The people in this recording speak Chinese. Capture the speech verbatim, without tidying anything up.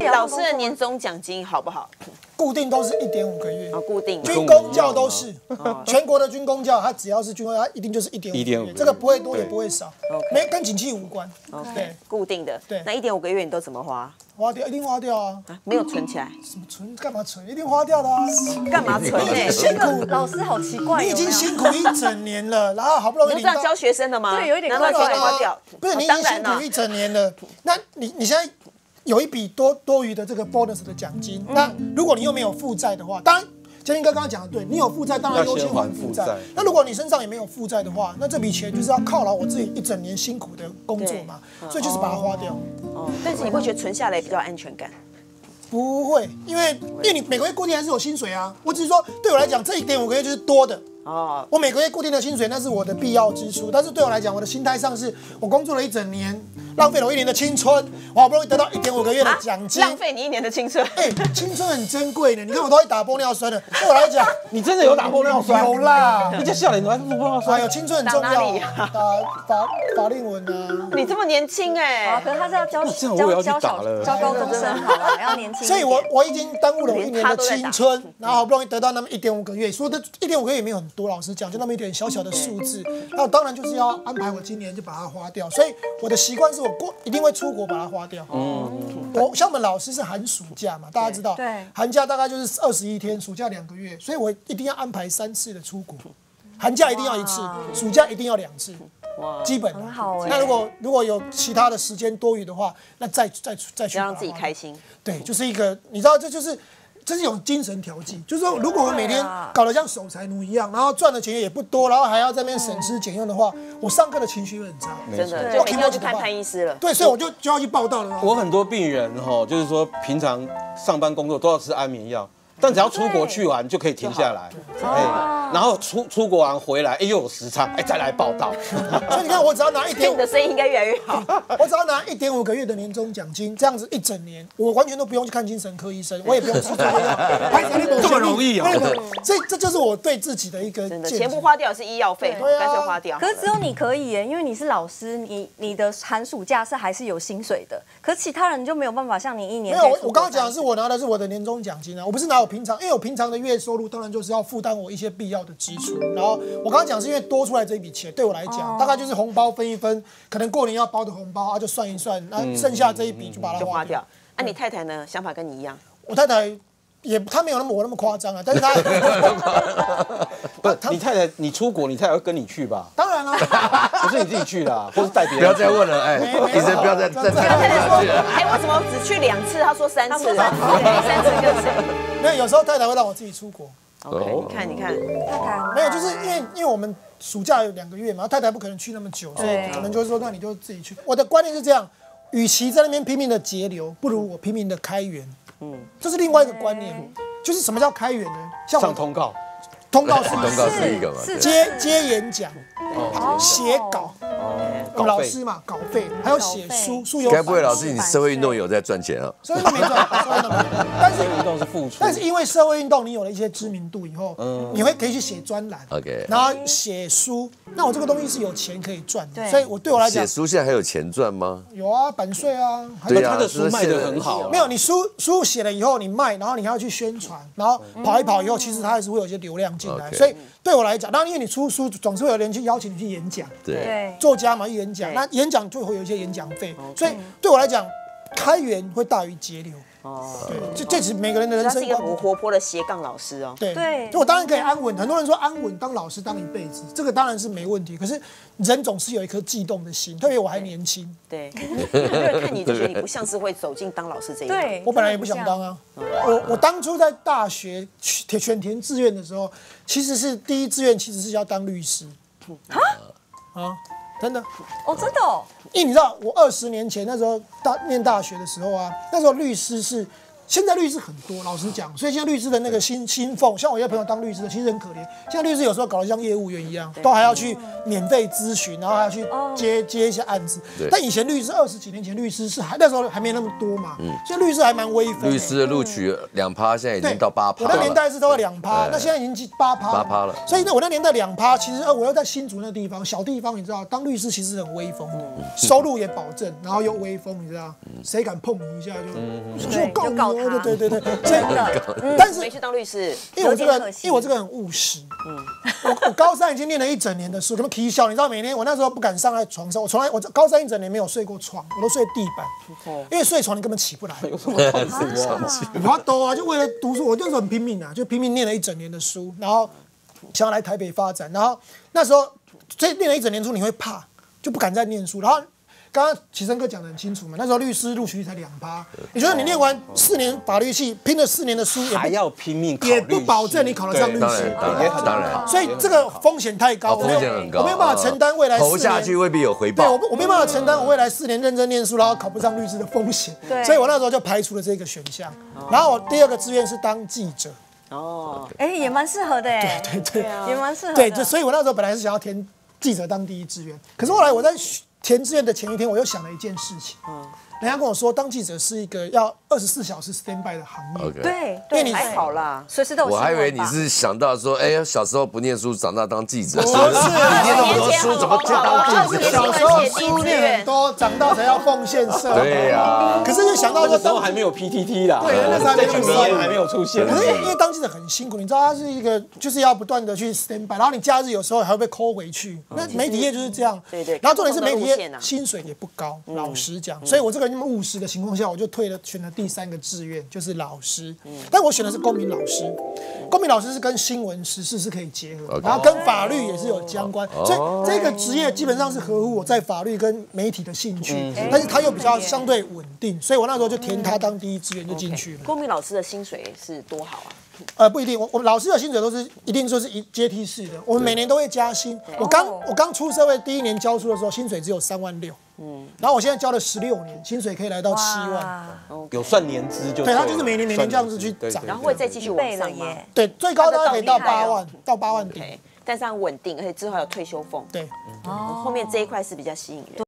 老师的年终奖金好不好？ 固定都是一点五个月， 哦，固定。 军公教都是，全国的军公教，它只要是军公教，它一定就是一点五个月，这个不会多也不会少，没跟景气无关。 对，固定的。 对， 那一点五个月你都怎么花？ 花掉，一定花掉啊！ 没有存起来。 什么存？干嘛存？一定花掉的啊！ 干嘛存呢？ 辛苦， 老师好奇怪， 你已经辛苦一整年了，然后好不容易你这样教学生的吗？ 对，有一点难怪钱花掉。 不是，你已经辛苦一整年了，那你你现在有一笔多多余的这个 bonus 的奖金，那如果你又没有负债的话，当然。建林哥刚刚讲的对，你有负债当然优先还负债。那如果你身上也没有负债的话，那这笔钱就是要犒劳我自己一整年辛苦的工作嘛，所以就是把它花掉。 哦，但是你会觉得存下来比较安全感？ 不会，因为因为你每个月固定还是有薪水啊。我只是说对我来讲，这一点五个月就是多的。哦，我每个月固定的薪水那是我的必要支出，但是对我来讲，我的心态上是我工作了一整年，浪费了我一年的青春，我好不容易得到一点五个月的奖金， 浪费你一年的青春。 哎，青春很珍贵的，你看我都会打玻尿酸了，对我来讲， 你真的有打玻尿酸？ 有啦， 你这笑脸都还打玻尿酸？ 有青春很重要，打法法令纹啊。 你这么年轻哎， 可是他是要教教教小教高中生，好了，要年轻。 所以我我已经耽误了我一年的青春，然后好不容易得到那么一点五个月，说的一点五个月也没有很多，老实讲，就那么一点小小的数字。那我当然就是要安排我今年就把它花掉，所以我的习惯是我过一定会出国把它花掉。嗯，我像我们老师是寒暑假嘛，大家知道， 对， 寒假大概就是二十一天，暑假两个月，所以我一定要安排三次的出国，寒假一定要一次，暑假一定要两次。哇，基本很好哎。 那如果如果有其他的时间多余的话，那再再再去让自己开心。 对，就是一个你知道，这就是这是一种精神调剂。就是说，如果我每天搞得像守财奴一样，然后赚的钱也不多，然后还要在那边省吃俭用的话，我上课的情绪会很差。 真的，就每天要去看潘医师了。 对，所以我就就要去报道了。 我很多病人哈，就是说平常上班工作都要吃安眠药。但只要出国去玩就可以停下来，哎，然后出出国玩回来，哎又有时差，哎再来报道。 所以你看，我只要拿一点， 你的生意应该越来越好。 我只要拿一点五个月的年终奖金，这样子一整年，我完全都不用去看精神科医生，我也不用吃中药， 这么容易啊！ 所以这就是我对自己的一个真的钱不花掉是医药费，干脆花掉。 可是只有你可以耶，因为你是老师，你你的寒暑假是还是有薪水的，可是其他人就没有办法像你一年。 没有，我我刚刚讲的是我拿的是我的年终奖金啊，我不是拿我平常，因为我平常的月收入当然就是要负担我一些必要的支出。然后我刚刚讲是因为多出来这一笔钱，对我来讲、哦、大概就是红包分一分，可能过年要包的红包啊就算一算，那剩下这一笔就把它花掉。 那、嗯啊、你太太呢？想法跟你一样？ 我太太也她没有那么我那么夸张啊，但是她不是你太太，你出国，你太太会跟你去吧？ 当然啦， 不是你自己去啦，或是带别人。 不要再问了，哎，医生不要再再再问下去了。 哎，为什么只去两次？他说三次，三次跟谁？ 没有，有时候太太会让我自己出国。 OK， 你看，你看， 没有，就是因为因为我们暑假有两个月嘛，太太不可能去那么久，所以可能就是说，那你就自己去。我的观念是这样，与其在那边拼命的节流，不如我拼命的开源。嗯，这是另外一个观念，就是什么叫开源呢？ 像上通告， 通告是通告是一个嘛， 接接演讲，写稿。我老师嘛，稿费还有写书，书有。 该不会老师你社会运动有在赚钱啊？ 社会运动没赚，社会运动没赚。但是运动是付出。 但是因为社会运动，你有了一些知名度以后，你会可以去写专栏 ，OK， 然后写书。那我这个东西是有钱可以赚的，所以我对我来讲， 写书现在还有钱赚吗？ 有啊，版税啊。 对啊， 他的书卖得很好。 没有，你书书写了以后你卖，然后你还要去宣传，然后跑一跑以后，其实它还是会有一些流量进来。所以对我来讲，当然因为你出书，总是会有人去邀请你去演讲， 对， 作家嘛，演讲，那演讲就会有一些演讲费，所以对我来讲，开源会大于节流。哦，对，这这是每个人的人生。 他是一个很活泼的斜杠老师哦。 对对， 我当然可以安稳。很多人说安稳当老师当一辈子，这个当然是没问题。可是人总是有一颗悸动的心，特别我还年轻。 对，很多人看你就觉得你不像是会走进当老师这一行。 对， 我本来也不想当啊。我我当初在大学选填志愿的时候，其实是第一志愿其实是要当律师。啊啊！真的哦，真的哦。 因为你知道，我二十年前那时候大念大学的时候啊，那时候律师是现在律师很多，老实讲，所以现在律师的那个薪薪俸，像我有些朋友当律师的，其实很可怜。现在律师有时候搞得像业务员一样，都还要去免费咨询，然后还要去接接一些案子。但以前律师二十几年前律师是还那时候还没那么多嘛，所以律师还蛮威风的。 律师的录取两趴，现在已经到八趴了。 我那年代是都要两趴，那现在已经八趴八趴了。 所以呢，我那年代两趴，其实呃，我要在新竹那地方小地方，你知道，当律师其实很威风的，收入也保证，然后又威风，你知道，谁敢碰你一下就就告你哦，对对对对。所以，但是没去当律师， 因为我这个，因为我这个很务实。嗯，我我高三已经念了一整年的书，什么 K 笑，你知道，每天我那时候不敢上在床上，我从来我高三一整年没有睡过床，我都睡地板，因为睡床你根本起不来。有什么我多啊，就为了读书，我那时候很拼命啊，就拼命念了一整年的书，然后想要来台北发展，然后那时候所以念了一整年书，你会怕，就不敢再念书，然后。刚刚启生哥讲得很清楚嘛，那时候律师录取率才两趴，也就是你念完四年法律系，拼了四年的书， 还要拼命考， 也不保证你考得上律师， 也很当然， 所以这个风险太高， 风险很高， 我没有办法承担未来投下去未必有回报。 对，我我没有办法承担我未来四年认真念书，然后考不上律师的风险，所以我那时候就排除了这个选项。然后我第二个志愿是当记者。 哦，哎，也蛮适合的哎， 对对对， 也蛮适合。 对，就所以我那时候本来是想要填记者当第一志愿，可是后来我在填志愿的前一天，我又想了一件事情。嗯，人家跟我说，当记者是一个要二十四小时 stand by 的行业。 对， 因为你还好啦， 随时都有。 我还以为你是想到说，哎呀，小时候不念书，长大当记者。 不是， 你念那么多书，怎么当记者？ 小时候书念很多，长大才要奉献社会。 对呀。 可是就想到那时候还没有 P T T 啦， 对，那时候这句名言还没有出现。 可是因为当记者很辛苦，你知道，他是一个就是要不断的去 stand by， 然后你假日有时候还会被扣回去。那媒体业就是这样。 对对。 然后重点是媒体业薪水也不高，老实讲。所以我这个那么务实的情况下，我就退了，选了第三个志愿，就是老师。但我选的是公民老师，公民老师是跟新闻时事是可以结合，然后跟法律也是有相关，所以这个职业基本上是合乎我在法律跟媒体的兴趣，但是它又比较相对稳定，所以我那时候就填它当第一志愿就进去了。 公民老师的薪水是多好啊？ 呃，不一定，我我们老师的薪水都是一定就是一阶梯式的，我们每年都会加薪。我刚我刚出社会第一年教书的时候，薪水只有三万六，嗯，然后我现在教了十六年，薪水可以来到七万， 有算年资就对，他就是每年每年这样子去涨， 然后会再继续往上吗？ 对，最高大概可以到八万，到八万顶， 但是很稳定，而且之后还有退休俸， 对， 后面这一块是比较吸引人。